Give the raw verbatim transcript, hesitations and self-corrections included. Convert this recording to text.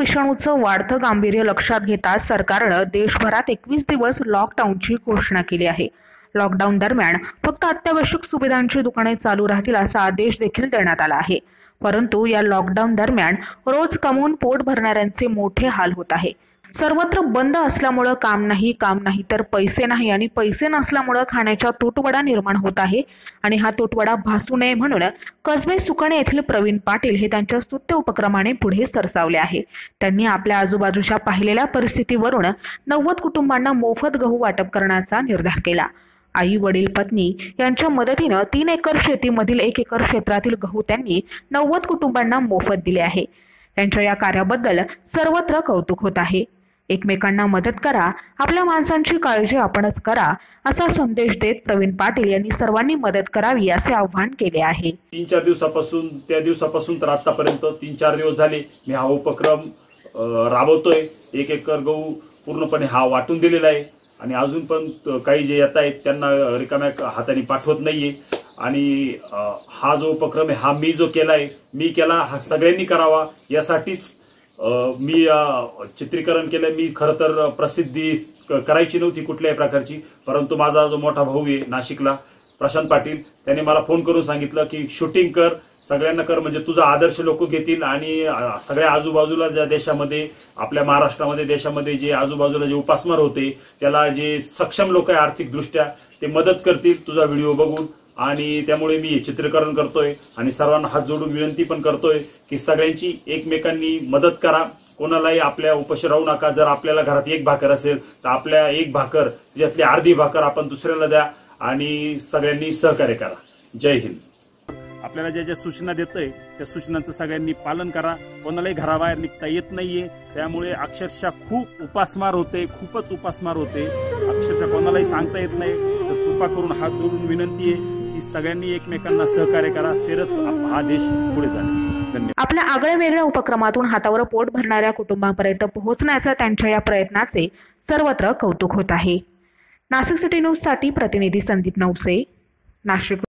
विषाणूचं वाढतं गांभीर्य लक्षात घेता सरकारनं देशभरात एकवीस दिवस लॉकडाऊनची घोषणा केली आहे। लॉकडाऊन दरम्यान फक्त अत्यावश्यक सुविधांची दुकाने चालू राहतील असा आदेश देखील देण्यात आला आहे। परंतु या लॉकडाऊन दरम्यान रोज कमवून पोट भरणाऱ्यांचे मोठे हाल होत आहे। सर्वत्र बंद असल्यामुळे काम नाही काम नाही तर पैसे नाही आणि पैसे नसल्यामुळे खाण्याचा तुटवडा निर्माण होत आहे आणि हा तुटवडा भासू नये म्हणून कसबे सुकणे येथील प्रवीण पाटील हे त्यांच्या स्तुत्य उपक्रमाने पुढे सरसावले आहे। त्यांनी आपल्या आजूबाजूच्या पाहिलेल्या परिस्थितीवरून नव्वद कुटुंबांना मोफत गहू वाटप करण्याचा निर्धार केला। आई वडील पत्नी यांच्या मदतीने तीन एकर शेतीमधील एक एकर क्षेत्रातील गहू त्यांनी नव्वद कुटुंबांना मोफत दिले आहे। त्यांच्या या कार्याबद्दल सर्वत्र कौतुक होत आहे। एकमेकांना मदत करा, आपल्या माणसांची काळजी आपणच करा असा संदेश देत प्रवीण पाटील यांनी सर्वांनी मदत करावी असे आवाहन केले आहे। तीन चार दिवसापासून त्या दिवसापासून तर आतापर्यंत तीन चार दिवस झाले मी हा उपक्रम राबवतोय। एक एकर गहू पूर्णपणे हा वाटून दिलेला आहे आणि अजून पण काही जे येत आहेत त्यांना रिकाम्या हाताने पाठवत नाहीये आणि हा जो उपक्रम आहे हा मी जो केलाय मी केला हा सगळ्यांनी करावा यासाठीच मी चित्रीकरण केलं। मी खरं तर प्रसिद्धी करायची नव्हती कुठल्याही प्रकारची, परंतु माझा जो मोठा भाऊ आहे नाशिकला प्रशांत पाटील त्याने मला फोन करून सांगितलं की शूटिंग कर, सगळ्यांना कर, म्हणजे तुझा आदर्श लोक घेतील आणि सगळ्या आजूबाजूला ज्या देशामध्ये आपल्या महाराष्ट्रामध्ये देशामध्ये जे आजूबाजूला जे उपासमार होते त्याला जे सक्षम लोक आहे आर्थिकदृष्ट्या ते मदत करतील तुझा व्हिडिओ बघून। आणि त्यामुळे मी चित्रीकरण करतोय आणि सर्वांना हात जोडून विनंती पण करतोय की सगळ्यांची एकमेकांनी मदत करा, कोणालाही आपल्या उपाशी राहू नका। जर आपल्याला घरात एक भाकर असेल तर आपल्या एक भाकर त्यातली अर्धी भाकर आपण दुसऱ्याला द्या आणि सगळ्यांनी सहकार्य करा। जय हिंद। आपल्याला ज्या ज्या सूचना देतोय त्या सूचनांचं सगळ्यांनी पालन करा। कोणालाही घराबाहेर निघता येत नाहीये, त्यामुळे अक्षरशः खूप उपासमार होते, खूपच उपासमार होते, अक्षरशः कोणालाही सांगता येत नाही। तर कृपा करून हात जोडून विनंती आहे की सगळ्यांनी एकमेकांना सहकार्य करा, तरच हा देश पुढे जाईल। धन्यवाद। आपल्या आगळ्या वेगळ्या उपक्रमातून हातावर पोट भरणाऱ्या कुटुंबांपर्यंत पोहोचण्याचा त्यांच्या या प्रयत्नाचे सर्वत्र कौतुक होत आहे। नाशिक सिटी न्यूज साठी प्रतिनिधी संदीप नवसे, नाशिक।